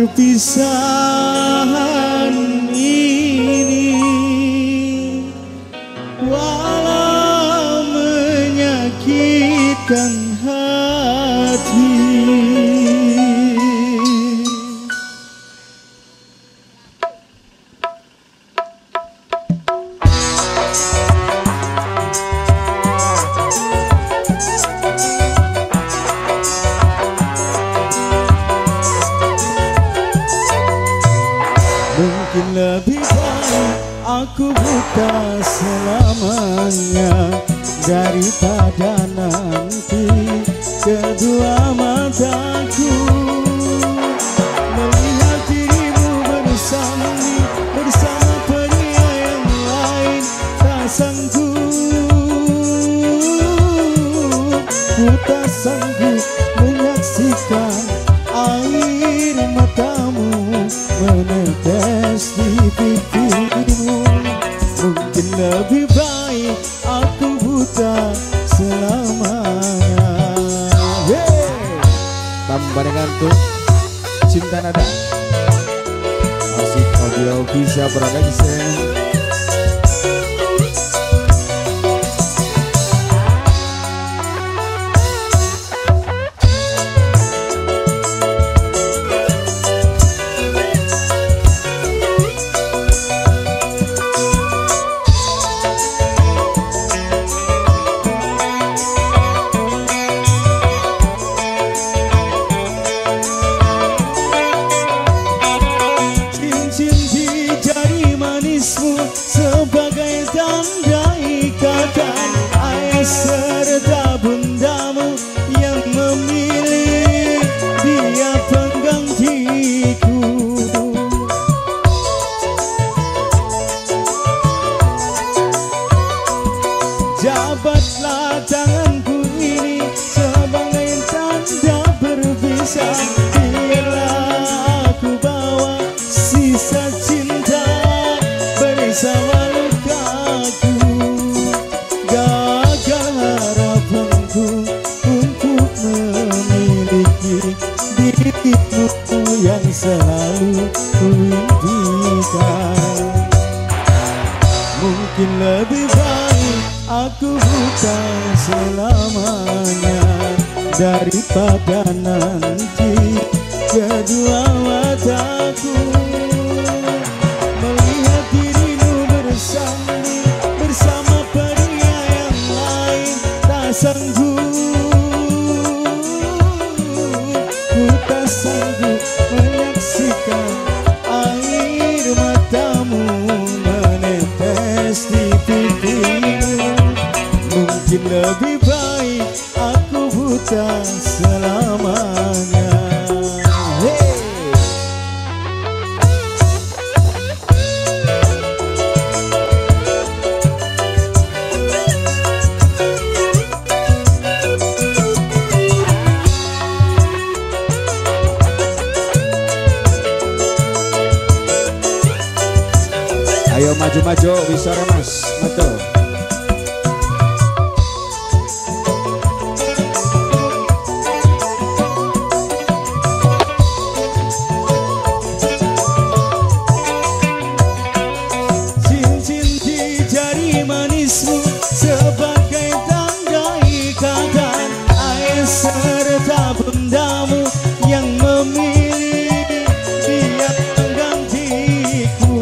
perpisahan ini walau menyakitkan hati. Mungkin lebih baik aku buta selamanya daripada nanti kedua mataku melihat dirimu bersama pria yang lain. Tak sanggup, ku tak sanggup menyaksikan air matamu menetes di pipimu. Mungkin lebih baik aku buta selamanya. Tambah dengan tuh cinta nada masih audio bisa production. Sebagai tanda ikatan ayah serta bundamu yang memilih dia penggantiku. Jabatlah tanganku ini sebagai tanda berpisah. Biarlah aku bawa sisa cinta bersama lukaku. Gagal harapanku untuk memiliki dirimu yang selalu kuimpikan. Mungkin lebih baik aku buta selamanya daripada nanti kedua mataku melihat dirimu bersama pria yang lain. Tak sanggup, ku tak sanggup menyaksikan air matamu menetes di pipimu. Mungkin lebih baik aku buta selamanya. Ayo maju-maju bisa mas, betul. Cincin di jari manismu sebagai tanda ikatan ayah serta bundamu yang memilih dia penggantiku.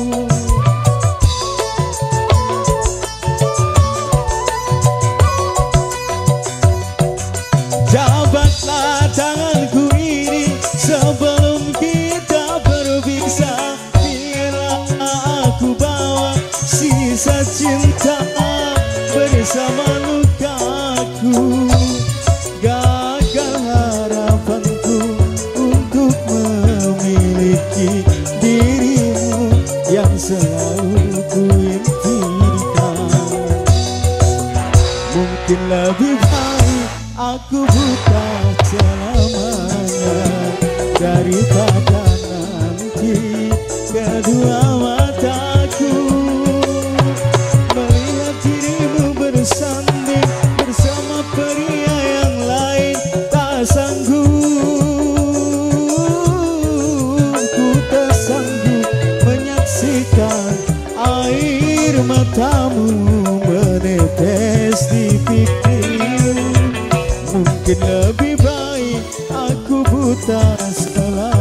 Jabatlah tanganku ini sebelum kita berpisah. Biarlah aku bawa sisa cinta bersama lukaku. Gagal harapanku untuk memiliki dirimu yang selalu kuimpikan. Mungkin lebih baik aku buta selamanya daripada nanti kedua mataku Mungkin lebih baik aku buta setelah